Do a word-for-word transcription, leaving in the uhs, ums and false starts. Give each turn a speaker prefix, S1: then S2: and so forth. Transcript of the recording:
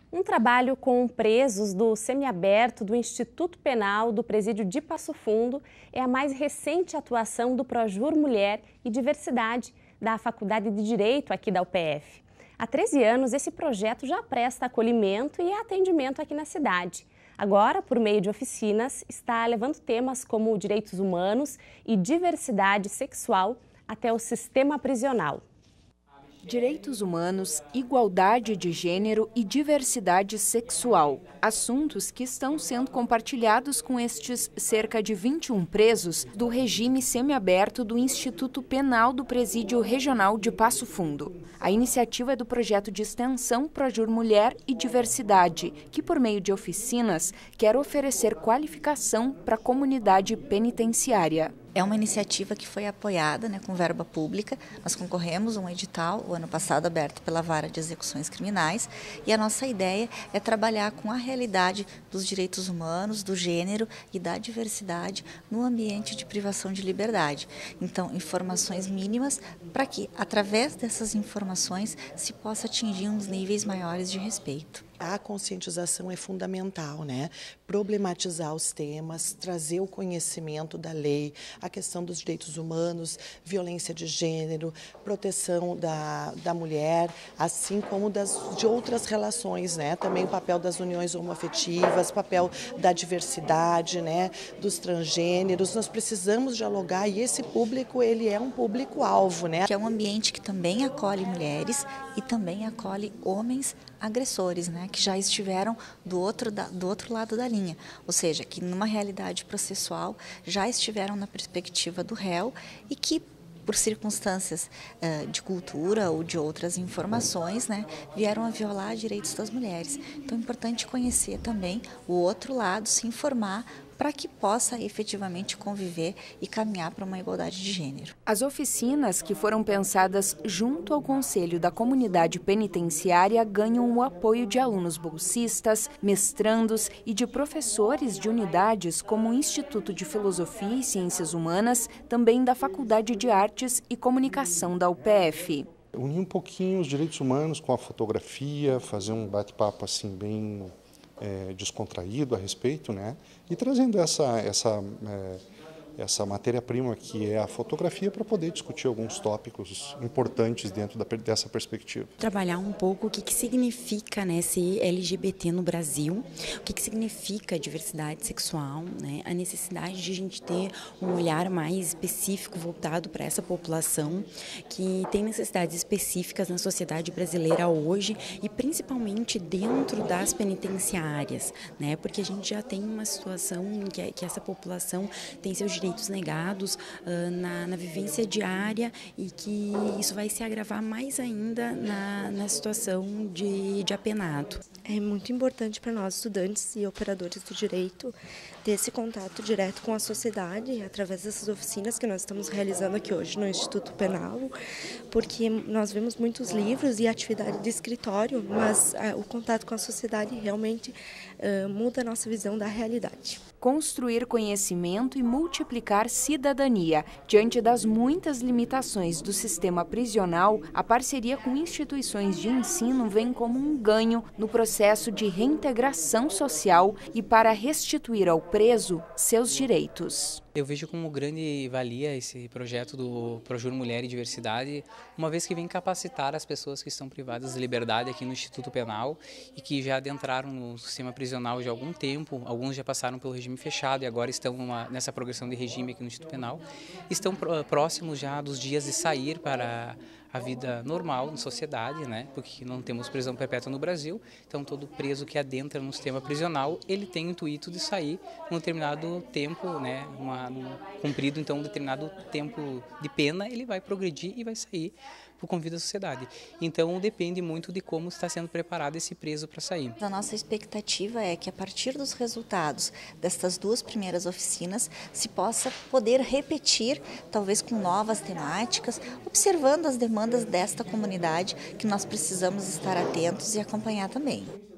S1: Um trabalho com presos do semiaberto do Instituto Penal do Presídio de Passo Fundo é a mais recente atuação do Projur Mulher e Diversidade da Faculdade de Direito aqui da U P F. Há treze anos, esse projeto já presta acolhimento e atendimento aqui na cidade. Agora, por meio de oficinas, está levando temas como direitos humanos e diversidade sexual até o sistema prisional.
S2: Direitos humanos, igualdade de gênero e diversidade sexual. Assuntos que estão sendo compartilhados com estes cerca de vinte e um presos do regime semiaberto do Instituto Penal do Presídio Regional de Passo Fundo. A iniciativa é do projeto de extensão Projur Mulher e Diversidade, que por meio de oficinas quer oferecer qualificação para a comunidade penitenciária.
S3: É uma iniciativa que foi apoiada, né, com verba pública. Nós concorremos a um edital, o ano passado, aberto pela Vara de Execuções Criminais, e a nossa ideia é trabalhar com a realidade dos direitos humanos, do gênero e da diversidade no ambiente de privação de liberdade. Então, informações mínimas para que, através dessas informações, se possa atingir uns níveis maiores de respeito.
S4: A conscientização é fundamental, né? Problematizar os temas, trazer o conhecimento da lei, a questão dos direitos humanos, violência de gênero, proteção da, da mulher, assim como das, de outras relações, né? Também o papel das uniões homoafetivas, papel da diversidade, né? Dos transgêneros. Nós precisamos dialogar e esse público, ele é um público-alvo, né?
S3: Que é um ambiente que também acolhe mulheres e também acolhe homens agressores, né, que já estiveram do outro, da, do outro lado da linha, ou seja, que numa realidade processual já estiveram na perspectiva do réu e que, por circunstâncias uh, de cultura ou de outras informações, né, vieram a violar direitos das mulheres. Então é importante conhecer também o outro lado, se informar, para que possa efetivamente conviver e caminhar para uma igualdade de gênero.
S2: As oficinas, que foram pensadas junto ao Conselho da Comunidade Penitenciária, ganham o apoio de alunos bolsistas, mestrandos e de professores de unidades como o Instituto de Filosofia e Ciências Humanas, também da Faculdade de Artes e Comunicação da U P F.
S5: Unir um pouquinho os direitos humanos com a fotografia, fazer um bate-papo assim bem É, descontraído a respeito, né? E trazendo essa, essa, é, essa matéria-prima que é a fotografia para poder discutir alguns tópicos importantes dentro da, dessa perspectiva.
S6: Trabalhar um pouco o que, que significa, né, ser L G B T no Brasil, o que, que significa diversidade sexual, né, a necessidade de a gente ter um olhar mais específico voltado para essa população que tem necessidades específicas na sociedade brasileira hoje e principalmente dentro das penitenciárias, né, porque a gente já tem uma situação em que, que essa população tem seus direitos negados uh, na, na vivência diária e que isso vai se agravar mais ainda na, na situação de, de apenado.
S7: É muito importante para nós, estudantes e operadores do direito, ter esse contato direto com a sociedade através dessas oficinas que nós estamos realizando aqui hoje no Instituto Penal, porque nós vemos muitos livros e atividade de escritório, mas uh, o contato com a sociedade realmente uh, muda a nossa visão da realidade.
S2: Construir conhecimento e multiplicar cidadania. Diante das muitas limitações do sistema prisional, a parceria com instituições de ensino vem como um ganho no processo de reintegração social e para restituir ao preso seus direitos.
S8: Eu vejo como grande valia esse projeto do Projur Mulher e Diversidade, uma vez que vem capacitar as pessoas que estão privadas de liberdade aqui no Instituto Penal e que já adentraram no sistema prisional já há algum tempo, alguns já passaram pelo regime fechado e agora estão numa, nessa progressão de regime aqui no Instituto Penal, estão próximos já dos dias de sair para a vida normal na sociedade, né? Porque não temos prisão perpétua no Brasil, então todo preso que adentra no sistema prisional, ele tem o intuito de sair num determinado tempo, né? Uma, um, cumprido então um determinado tempo de pena, ele vai progredir e vai sair para o convívio da sociedade. Então depende muito de como está sendo preparado esse preso para sair.
S3: A nossa expectativa é que a partir dos resultados destas duas primeiras oficinas se possa poder repetir, talvez com novas temáticas, observando as demandas desta comunidade que nós precisamos estar atentos e acompanhar também.